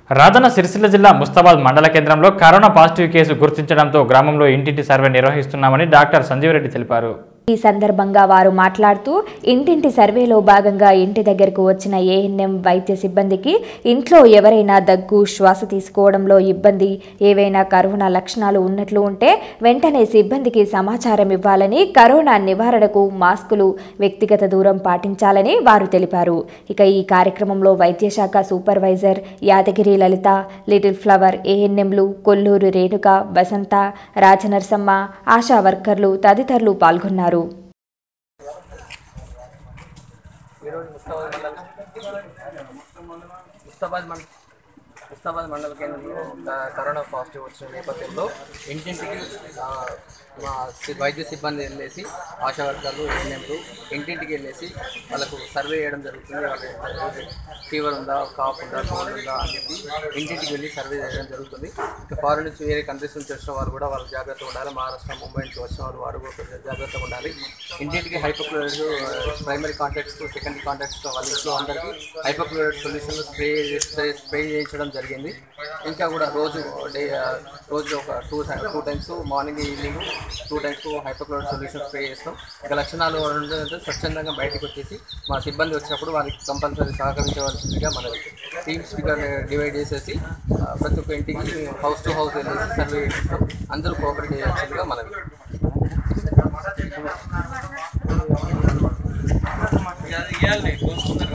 రాజన్న సిరిసిల్ల జిల్లా ముస్తాబాద్ మండల కేంద్రంలో కరోనా పాజిటివ్ కేసు గుర్తించడంతో గ్రామంలో ఇంటింటి సర్వే నిర్వహిస్తున్నామని డాక్టర్ సంజీవ్ రెడ్డి తెలిపారు. ఈ సందర్భంగా వారు మాట్లాడుతూ ఇంటింటి సర్వేలో భాగంగా ఇంటి దగ్గరకు వచ్చిన ఏఎన్ఎం వైద్య సిబ్బందికి ఇంట్లో ఎవరైనా దగ్గు, శ్వాస తీసుకోవడంలో ఇబ్బంది, ఏవైనా కరోనా లక్షణాలు ఉన్నట్లు ఉంటే వెంటనే సిబ్బందికి సమాచారం ఇవ్వాలని, కరోనా నివారణకు మాస్కులు, వ్యక్తిగత దూరం పాటించాలని వారు తెలిపారు. ఇక ఈ కార్యక్రమంలో వైద్యశాఖ supervisor Yadagiri Lalitha, little flower ఏఎన్ఎంలు, కొల్లూరు రేణుక, వసంత, రాజనర్సమ్మ, ఆశా వర్కర్లు తదితరులు పాల్గొన్నారు. ముస్తాబాద్ మండల కేంద్రంలో కరోనా పాజిటివ్ వచ్చిన నేపథ్యంలో ఇంటింటికి మా వైద్య సిబ్బంది వెళ్ళేసి, ఆశా వర్గాలు, ఏఎన్ఎంలు ఇంటింటికి వెళ్ళేసి వాళ్ళకు సర్వే చేయడం జరుగుతుంది. వాళ్ళకి ఫీవర్ ఉందా, కాఫ్ ఉందా, కోల్డ్ ఉందా అని చెప్పి ఇంటింటికి వెళ్ళి సర్వే చేయడం జరుగుతుంది. ఇంకా ఫారెన్ నుంచి వేరే కంట్రీస్ నుంచి వచ్చిన వాళ్ళు కూడా వాళ్ళు జాగ్రత్తగా ఉండాలి. మహారాష్ట్ర, ముంబై నుంచి వచ్చిన వాళ్ళు కూడా జాగ్రత్తగా ఉండాలి. ఇంటింటికి hypochloride primary contacts, secondary contacts వాళ్ళ ఇంట్లో అందరికీ హైపోక్లోరైడ్ సొల్యూషన్ స్ప్రే చేయించడం జరిగింది. ఇంకా కూడా రోజు ఒక two times morning, evening 2 times hypochloride solution spray చేస్తాం. ఇక లక్షణాలు ఉంటే స్వచ్ఛందంగా బయటకు వచ్చేసి మా సిబ్బంది వచ్చినప్పుడు వారికి కంపల్సరీ సహకరించవలసిందిగా మన టీమ్స్ డివైడ్ చేసేసి ప్రతి ఒక్క ఇంటికి హౌస్ టు హౌస్ వెళ్ళేసి సర్వే చేస్తాం. అందరూ కోఆపరేట్ చేయాల్సిందిగా మనవి.